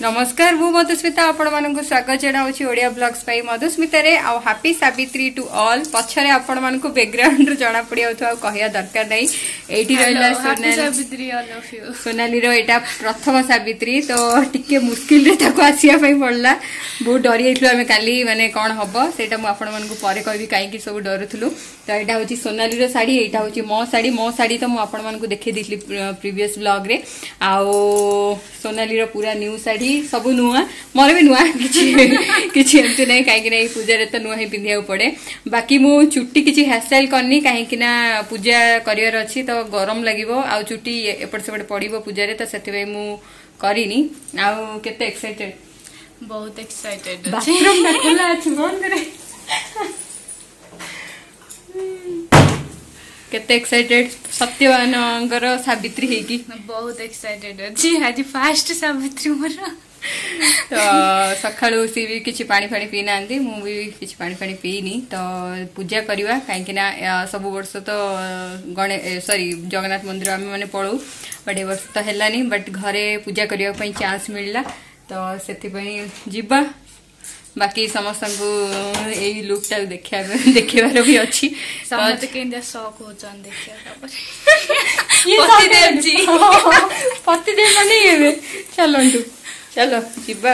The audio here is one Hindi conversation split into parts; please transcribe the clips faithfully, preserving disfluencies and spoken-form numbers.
नमस्कार मु मधुस्मिता आपण मानक स्वागत जनाऊँ ओडिया ब्लॉग्स पाई मधुस्मिता रे आ हैप्पी सावित्री टू ऑल पछरे आपण मानक बैकग्राउंड जणा पड़िया कहया दरकार नहीं एठी रहला सोनाली सोनाली रो एटा प्रथम सावित्री तो टिके मुश्किल रे ताको आसिया पई पड़ला बहुत डरी आइतलो आमे काली माने कोन हबो सेटा मु आपण मानक परे कहबी काई कि सब डरुथुलु तो एटा होची सोनाली रो साड़ी एटा होची मो साड़ी मो साड़ी तो मु आपण मानक देखै दिथली प्रीवियस ब्लॉग रे आ सोनाली रो पूरा न्यू साड़ी सब नुआ मोर भी नुआ किसी एमती ना कहीं पूजा तो नुआ ही पिंधिया पड़े बाकी मु चुट्टी किसी हेयर स्टाइल करनी कहीं पूजा कर अच्छी तो गरम लगे आ चुट्टी एपट सेपट पड़ो पूजा तो से मु करनी आउ केते एक्साइटेड बहुत एक्साइटेड बाथरूम ना खुला अछि मन करे केते एक्साइटेड सत्यवानगर सावित्री है कि बहुत एक्साइटेड अछि आज फास्ट सावित्री मोर तो सकाळू सी भी किछि पानी फानी पी नांदी मु भी किछि पानी फानी पीनी तो पूजा करवा काहे ना सब वर्ष तो गणे सॉरी जगन्नाथ मंदिर आमे माने पळू बट ए वर्ष तो हेलानी बट घरे पूजा करबा पई चांस मिलला तो सेति पई जिबा बाकी समस्त को यही लुक टा देखा देखेबार भी अच्छी समस्त केंदा शौक होचन देखिया पतिदेव जी पतिदेव माने चलंतु चलो जिबा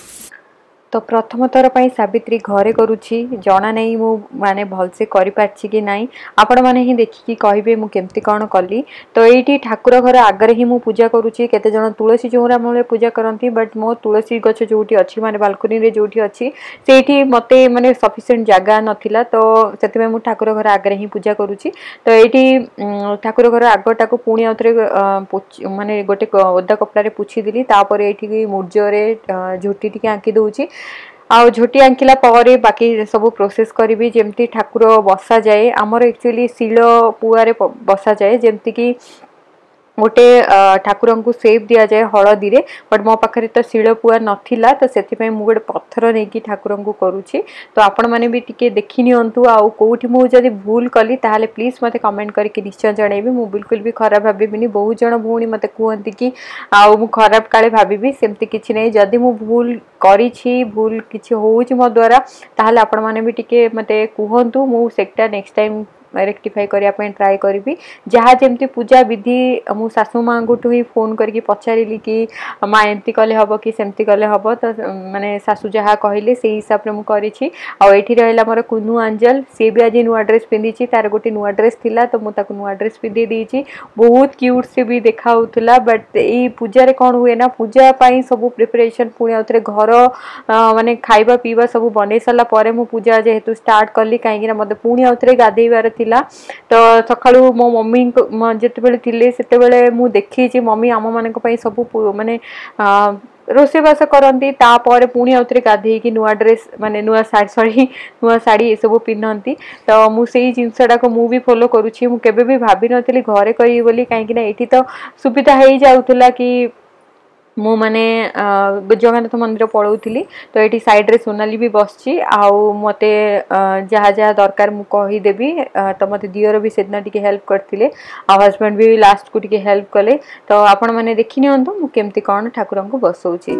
तो प्रथम थर पर सावित्री घरे करुच्ची जना नहीं मु माने भलसे करि पाछि कि नहीं आपण माने ही देखि कहबे मु केमती कोन कली तो एठी ठाकुर घर आगरे ही मु पूजा करुच्ची केते जण तुलसी चौरा मूले पूजा करंती बट मो तुलसी गछ जोठी अछि माने बालकनी रे जोठी अछि सेठी मते माने सफिशिएंट जगह नथिला तो सेति में मु ठाकुर घर आगरे ही पूजा करुच्ची तो एठी ठाकुर घर आगटा को पुणी आउतरे माने गोटे ओदा कपड़ा रे पुछि दिली तापर एठी मुर्जरे झोटी टिके आंकी दउची आउ झोटी आंकिला परे बाकी सब प्रोसेस करी जेमती ठाकुर बसा जाए आमर एक्चुअली शिल पुआरे बसा जाए जेमती कि गोटे ठाकुर को सेप दि जाए हलदी रे बट मो पाखे तो शिल पुआ नथिला तो से मु गोटे पत्थर नहीं कि ठाकुर को करुच्ची तो आपण मैंने भी टिके देखि नियंतु आउ कोठी मु जदी भूल कली ताहाले प्लीज मते कमेंट करके निश्चय जणेबी मु बिल्कुल भी खराब भाबिबिनी बहुत जण भूणी मते कहंती कि आउ मु खराब काले भाबिबी सेमती किछि नै जदी मु भूल करी छी भूल किछि होउची मो द्वारा ताहाले आपण माने भी टिके मते कहंतु मु सेटा नेक्स्ट टाइम रेक्टिफाई करिया पे ट्राई करबी जहा जेमती पूजा विधि मु सासू मां गोटू ही फोन करके पचारिली कि मां एमती कले हबो कि सेमती कले हबो तो माने सासू जहा कहिले से हिसाब रे मु करी छी आ एठी रहला मोर कुनु अंजल से भी आज नुवा ड्रेस पिंदी छी तार गोटी नुवा ड्रेस थिला तो मु ताकू नुवा ड्रेस पिंदी दी छी बहुत क्यूट से भी देखा होतला बट ई पूजा रे कोन हुए ना पूजा पई सब प्रिपरेशन पुणी आउतरे घर माने खाइबा पीबा सब बनै सला परे मु पूजा जेहेतु स्टार्ट करली काहे कि मते पुणी आउतरे गादेइबार तो सकाळू मो मम्मी जेते बेले थिले सेते बेले मु देखी छी मम्मी आम मानक पई सब माने रोसे बास करती तापर पुणी आउतरे गाधे कि नुआ ड्रेस माने नुआ साड़ी सॉरी नुआ साड़ी ये सब पिन्हती तो मु सेही जिंसटा को मु भी फॉलो करूची मु केबे भी भाबी नथिली घरे करी बोली काहे कि ना एठी तो सुविधा हेई जाउतला कि मु माने जगन्नाथ मंदिर पळौथिली तो एठी साइड रे सोनाली भी बसची आउ मते जहा जहा दरकार मु कहि देबी तो मते दियर भी सेदना टिके हेल्प करथिले आ हस्बैंड भी लास्ट को टिके हेल्प कले तो आपण माने देखिनि हंतो मु केमती कोन ठाकुर को बसौची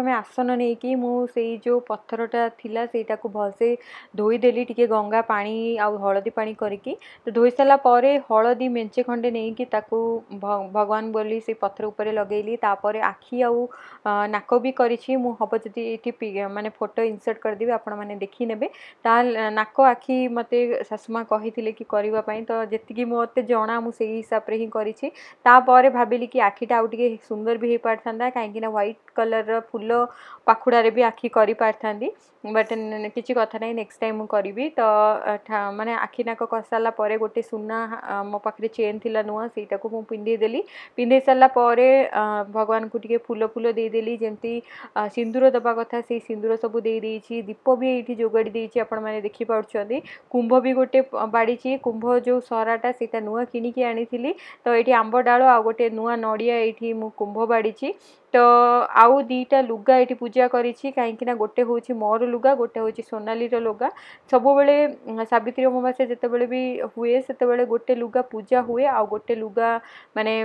प्रथमे आसन नहीं कि मु से जो पत्थरटा थिला सेटा को भलसे धोईदेली टिके गंगा पानी आ हलदी पानी करके तो धोई सारा पर हलदी मेंचे खंडे नहीं कि ताकू भगवान बोली से पत्थर उपरे लगेली तापर आखि आउ नाक भी करिछि मु हब जदि एठी माने फोटो इंसर्ट कर देबे आपण माने देखि नेबे ता नाक आखि मते सासुमा कहिथिले कि करिवा पई तो जेतिकी मते जणा मु सेही हिसाब रे ही करिछि तापर भाबिली कि आखिटा आउ टिके सुंदर भी हे पारथांदा काहेकि ना व्हाइट कलर रो फूल पाखुड़ा रे भी आखि करि पारथांदी बट किसी कथा नहीं नेक्स्ट टाइम मु करी तो माने आखि नाक कसाला परे गोटे सुना मो पाखे चेन थिला नुआ सेटा को मु पिंधे देली पिंधे सारा परे भगवान को टिके फूल फूल दे देली जेमती सिंदूर दबा कथा से सिंदूर सब दे देइछि दीप भी एठी जोगाड़ी देइछि आपण माने देखि पाउछथि कुंभ भी गोटे बाड़ीछि कुंभ जो सराटा सेटा नुआ किनी के आनीथिली तो एठी आंब डालो आ गोटे नुआ नडिया एठी मु कुंभ बाड़ीछि तो आउ दीटा लुगा ये पूजा करिछि काहेकि ना गोटे होछि मोर लुगा गोटे होछि सोनाली रो लुगा सब बेले सावित्री अमावास्या जते बेले भी हुए सेते बेले गोटे लुगा पूजा हुए आ गोटे लुगा माने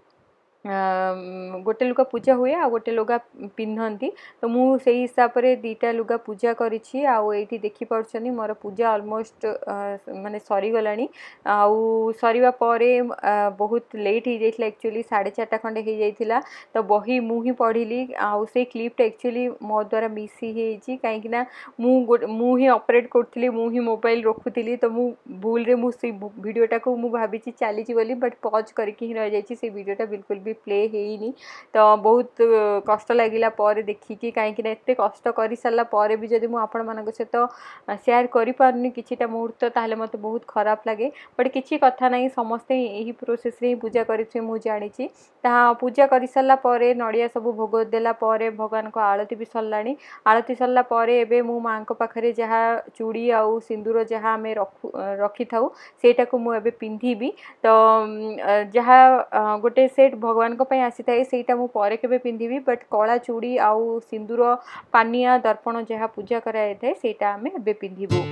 गोटे लुगा पूजा हुए आ गोटे लुगा पिंधंती तो मु सेही हिसाब रे दीटा लुगा पूजा करिछि आ एठी देखि पाउछनी मोर पूजा ऑलमोस्ट माने सरी गलानी आउ सरीवा परे बहुत लेट ही जाइथिला एक्चुअली साढ़े चार खंडे हो जाइथिला तो बही मु ही पढ़िली आउ से क्लिपटा एक्चुअली मो द्वारा मिस ही हेछि काहेकि ना मु मु ही ऑपरेट करथली मु ही मोबाइल रखुथली तो मु भूल रे मु से वीडियोटा को मु भाबिछि चाली छि बोली बट पॉज करके ही रह जाइछि से वीडियोटा बिल्कुल भी प्ले हेनी तो बहुत कष्ट लगिला पर देखिकी कहीं एत कष्ट कर सारा पर भी जब मुझे सहित शेयर करें किछिटा मुहूर्त ताहले मते बहुत खराब लगे बट किसी कथा नहीं समस्ते यही प्रोसेस रे पूजा करें मुझे जानी पूजा कर सारा पर नड़िया सब भोग देला पर भगवान को आरती भी सरलानी आरती सरला पर एबे मो माँ पाखे जहाँ चूड़ी आउ सिंदूर जहाँ आम रखी था सेटा को मुझे पिंधिबी तो जहाँ गोटे सेट भगवान को आसी थाए सेटा मु परे केबे पिंधिबी बट कला चूड़ी आउ सिंदूर पानिया दर्पण जहाँ पूजा कराई थाए सेटा आमे एबे पिंधिबू।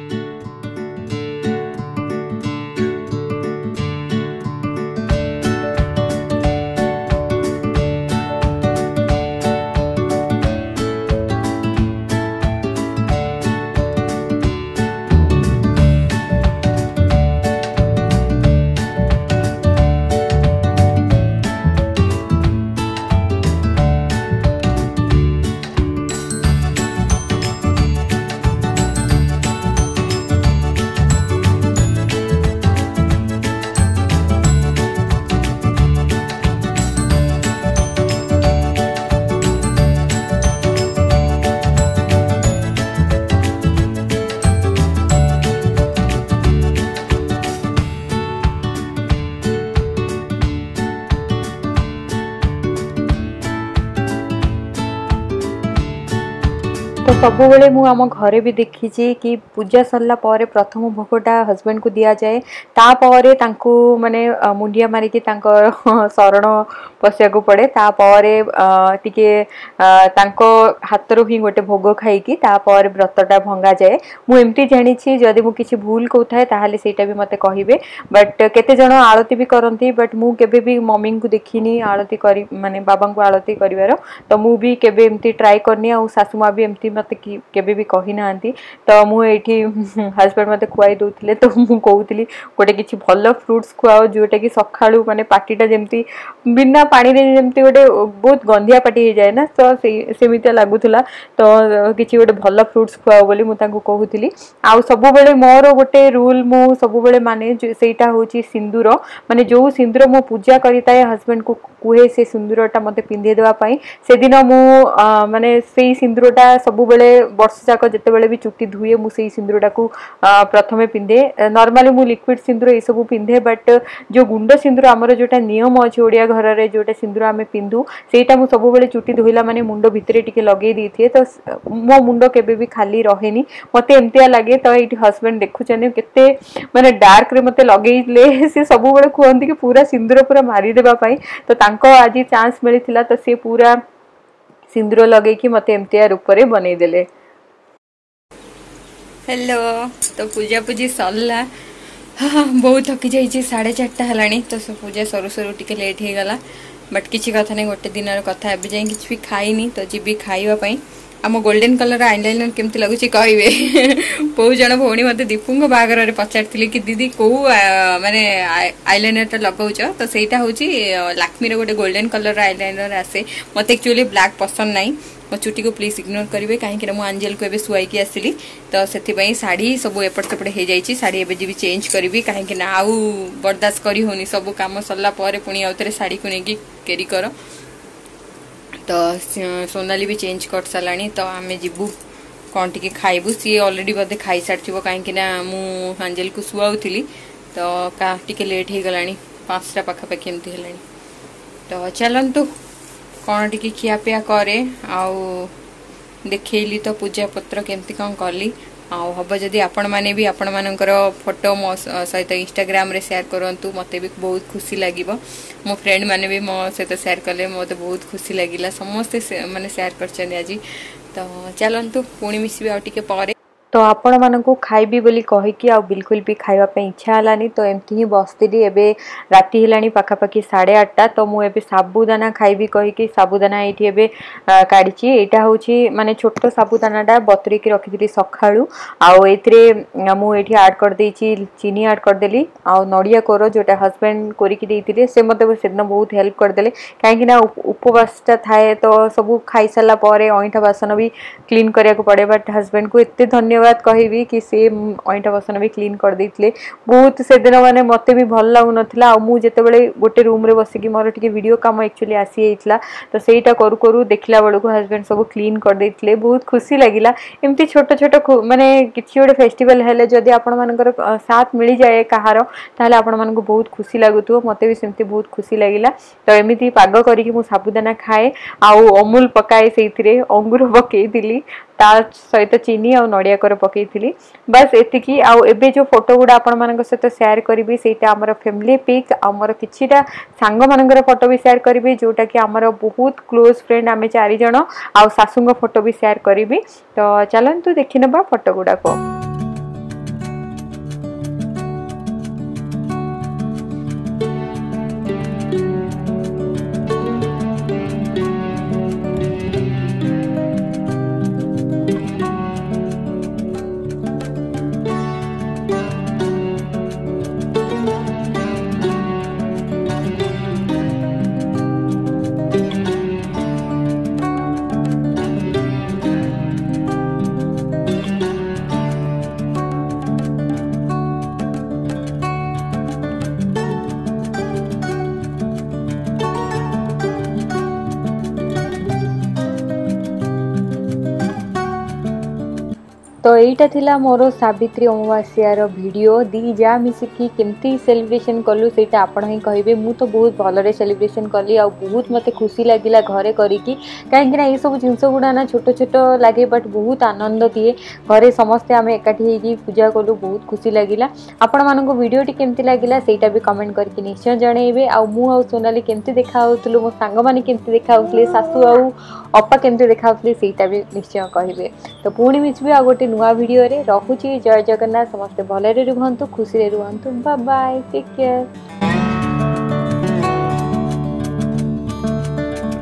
तो सब बेले मु आम घरे भी देखी कि पूजा सरला पर प्रथम भोगटा हस्बैंड को दिया जाए तापर तांको माने मुंडिया मारिकी शरण पशिया को पड़े तापर टिके तांको हाथरू ही गोटे भोग खाइकी तापर व्रतटा भंगा जाए मु एमती जानी जदि मु किछि भूल कहूए ताहले सेटा भी मते कहिबे बट केते जण आरती भी करती बट मु केबे भी मम्मी को देखिनी आरती करी माने बाबा को आरती करिवार तो मु भी केबे एमती ट्राई करनी आ सासुमा भी एमती मते केबे भी कहि नांती तो मु एठी हस्बैंड मते खुआई दोथिले तो मु कहूतली गोटे किछि भल्ल फ्रूट्स खुआओ जोटा कि सखाळू माने पार्टीटा जेमती बिना पानी रे जेमती गोटे बहुत गंधिया पार्टी हो जाए ना तो सेमितिया लागुथला तो किछि गोटे भल्ल फ्रूट्स खुआओ बोली मु तांको कहूतली आ सब बेले मोर गोटे रूल मु सब बेले माने सेटा होची सिंदूर माने जो सिंदूर मो पूजा करिताए हस्बैंड को कुहे से सिंदूरटा मते पिंधे देवा पई से दिन मु माने सेई सिंदूरटा सब बेले वर्ष जाक जते बेले भी चुट्टी धुए मु सेई सिंदूरटा को प्रथमे पिंधे नॉर्मली मु लिक्विड सिंदूर ए सब पिंधे बट जो गुंड सिंदूर हमर जोटा नियम अछि ओडिया घर रे जोटा सिंदूर आमे पिंधु सेटा मु सब बेले चुट्टी धुइला माने मुंडो भितरे टिके लगे दिथिए तो मो मुंडो केबे भी खाली रहेनी मते एमतिया लागे तो एठी हस्बैंड देखुचने केते माने डार्क रे मते लगेइले से सब बेले कहंती कि पूरा सिंदूर पूरा मारी देबा पई तो तांको आज चांस मिलिथिला तो से पूरा सिंदूर लगे कि मते एमतिया रूप रे बनै देले। हेलो तो पूजा पूजी सरला हाँ बहुत थकी जाइए साढ़े चार्टा है तो सब पूजा सरू सरू टिके लेट हो गला बट किसी कथा नहीं गोटे दिन कथा एवं जाए कि खाईनी तो जी खावाई आम गोल्डन कलर आईलाइनर केमती लगुच कहे बहुत जन भौणी मत दीपू बागर पचारि कि दीदी कौ माने आईलाइनर लगाऊच तो सहीटा हूँ लाक्मी गोटे गोल्डन कलर आईलाइनर आसे मत एक्चुअली ब्लैक पसंद नहीं मो चुटी को प्लीज इग्नोर करेंगे कहीं मुझे आंजेल को शुआई आसली तो से शाढ़ी सब एपट सेपट हो जाए शाढ़ी एवं भी चेंज करी कहीं आउ बर्दाश्त करी होनी सब कम सरला पुणी आउ थे शाढ़ी को लेकिन कैरी कर तो सोनाली भी चेंज कर सारा तो आम जीवु कौन टी खाइबू सी अलरेडी बोधे खाई सारी कहीं मुझे आंजेल को शुआऊली तो का टिके लेट हो गला पाँचटा पाखापाखि एमती है तो चलतु कौन टी खियापिया करे आउ देखली तो पूजा पत्र केमती कौन कली आउ हम जदि आपण मैंने भी आपण मानकर फोटो मो सहित इंस्टाग्राम रे शेयर करंतु मते भी बहुत खुशी लगिबो मो फ्रेंड माने भी मो सहित शेयर कले मते बहुत खुशी लगिला समस्ते माने शेयर करछन आज तो चलंतु पुणी मिसबे आ टिके पारे तो आपण मानकू खाइबी बोली कहिकी आ बिल्कुल भी खाइबा पे इच्छा हलानी तो एमती ही बसती एबे राति हेलानी पाखापाखि साढ़े आठटा तो मु एबे साबुदाना खाइबी कहिकी साबुदाना एठी एबे काढिची एटा होची माने छोटो साबुदानाटा बतुरी की रखिदिली सखाळू आउ एथरे मु एठी ऐड कर देची चीनी ऐड कर देली आउ नडिया कोरो जोटा हस्बैंड कोरिकी देइतिले से मते सेदिन बहुत हेल्प कर देले काहेकि ना उपवासटा थाए तो सब खाई साला परे ओइठा बासन भी क्लीन करिया को पड़े बट हस्बैंड को एते धन्यवाद बात कहबी कि से अईटा बसन भी क्लीन कर देइतले बहुत से दिन माने मते भी भल लागु नथिला आ मु जते बेले गोटे रूम रे बसी कि मोर टिके वीडियो काम एक्चुअली आसी एइतला तो सेटा करू करू देखला बेलको हस्बैंड सब क्लीन कर देइतले बहुत खुशी लागिला एमती छोट छोट माने किछि गोटे फेस्टिवल हेले जदी आपण मानकर साथ मिली जाए कहार ताले आपण मानको बहुत खुशी लागुतो मते भी सेमती बहुत खुशी लागिला तो एमिति पाग करी कि मु साबुदाना खाए आउ अमूल पकाए सेइथिरे अंगूर पकेई दिली ता सहित चीनी और नडिया कर पकईली बस एतिकी आउ एबे जो फोटो गुडा आपण मानक सहित शेयर करी सेटा हमर फैमिली पिक हमर किछिटा सांग मानकर फोटो भी शेयर करी जोटा कि हमर बहुत क्लोज फ्रेंड आमे चारि जण आउ सासुंग फोटो भी शेयर करी तो चलंतु देखि नबा फोटो गुडा को तो यहीटा थिला मोर सावित्री अमावास्यार वीडियो दी जा मिसिकी केमती सेलिब्रेशन कलु सेटा आपण ही कहिबे मु तो बहुत भलरे सेलिब्रेशन कली आ बहुत मते खुशी लागिला घरे करिकी काहेकि ना ए सब जिंस गुडा ना छोट छोट लागे बट बहुत आनंद दिए घरे समस्ते आमे एकाठी हेकी पूजा कलु बहुत खुशी लागिला आपण मानको वीडियो टी केमती लागिला सेटा भी कमेंट करके निश्चय जणेबे आ मु आ सोनाली केमती देखा होतलु मो संग माने केमती देखा होतले सासू आ अपा केमती देखा होतले सेटा भी निश्चय कहिबे तो पुणी मिसबे आ गोटे नुआ वीडियो रे रहुची जय जगन्नाथ समस्त भलरे रुहंतु खुशी रे रुहंतु बाय बाय टेक केयर।